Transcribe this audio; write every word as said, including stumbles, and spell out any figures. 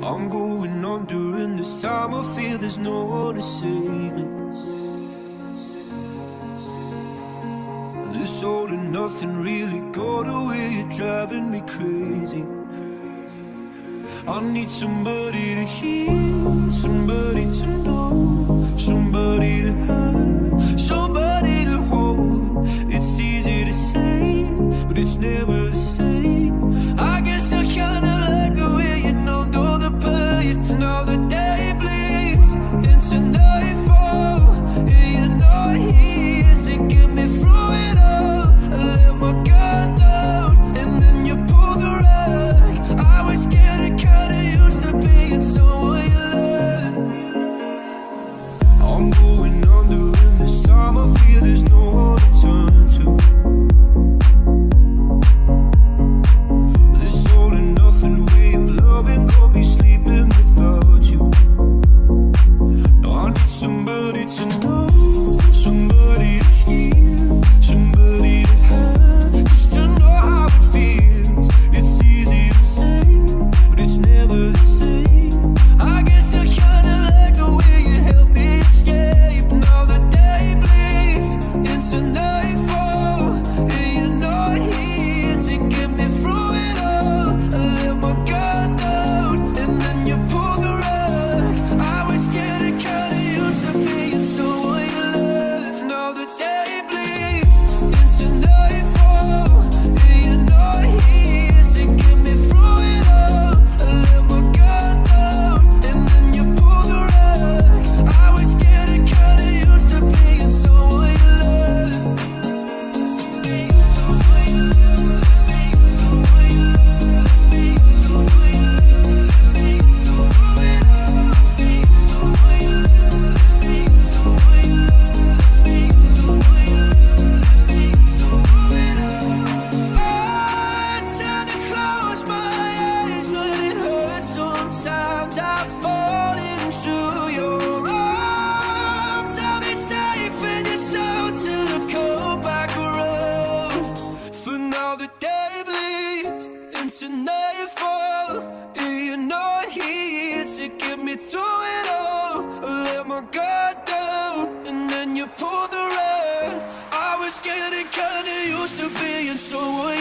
I'm going under, and this time I feel there's no one to save me. This all and nothing really got away, you're driving me crazy. I need somebody to hear, somebody to know, somebody to have, somebody to hold. It's easy to say, but it's never the same. I guess I kinda like the way you numbed all the pain. Now the day bleeds into nightfall, and you're not here to get me through it all. I let my guard down, and then you pulled the rug. I was getting kinda used to being someone you love. I'm going under, and this time I feel there's no one to turn to. This all and nothing way of loving, I'll be sleeping without you. No, I need somebody to know, somebody to hear, somebody to have, just to know how it feels. It's easy to say, but it's never the same. I guess I kinda like the way you help me escape. Now the day bleeds into nightfall, and you're not here to get me through it all. I let my guard down, and then you pulled the rug. I was getting kinda used to being someone you love. Now the day bleeds into nightfall, and you're not here to get me through it all. I let my guard down, and then you pulled the rug. I was getting kinda used to being someone you love. I tend to close my eyes when it hurts. Sometimes I fall into your arms. I'll be safe in your soul till I come back around. For now the day bleeds into nightfall, and you're not here to get me through it all. I let my guard down, and then you pulled the rug. I was getting kinda used to being someone